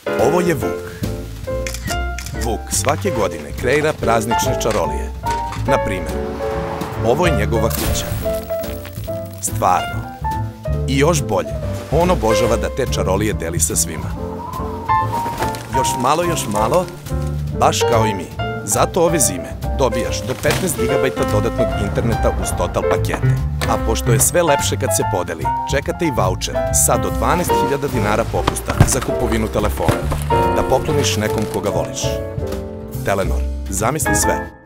Ovo je Vuk. Vuk svake godine kreira praznične čarolije. Na primer, ovo je njegova kuća. Stvarno. I još bolje, on obožava da te čarolije deli sa svima. Još malo, baš kao i mi. Zato ove zime dobijaš do 15 GB dodatnog interneta uz Total pakete. A pošto je sve lepše kad se podeli, čekate i vaučer sad do 12.000 dinara popusta za kupovinu telefona. Da pokloniš nekom koga voliš. Telenor, zamisli sve.